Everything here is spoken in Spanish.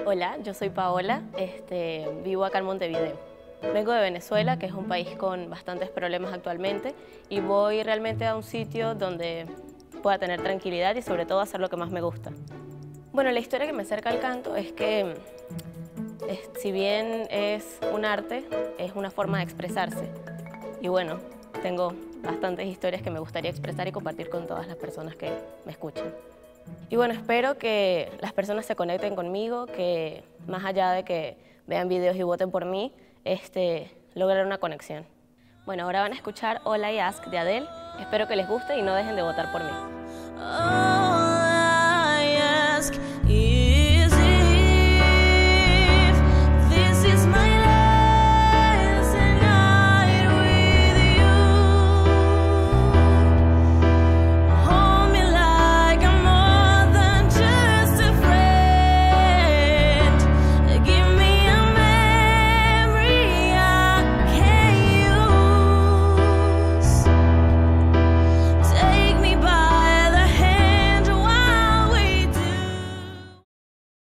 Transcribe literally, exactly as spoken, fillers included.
Hola, yo soy Paola, este, vivo acá en Montevideo. Vengo de Venezuela, que es un país con bastantes problemas actualmente, y voy realmente a un sitio donde pueda tener tranquilidad y sobre todo hacer lo que más me gusta. Bueno, la historia que me acerca al canto es que, es- si bien es un arte, es una forma de expresarse. Y bueno, tengo bastantes historias que me gustaría expresar y compartir con todas las personas que me escuchan. Y bueno, espero que las personas se conecten conmigo, que más allá de que vean videos y voten por mí, este, lograr una conexión. Bueno, ahora van a escuchar All I Ask de Adele. Espero que les guste y no dejen de votar por mí.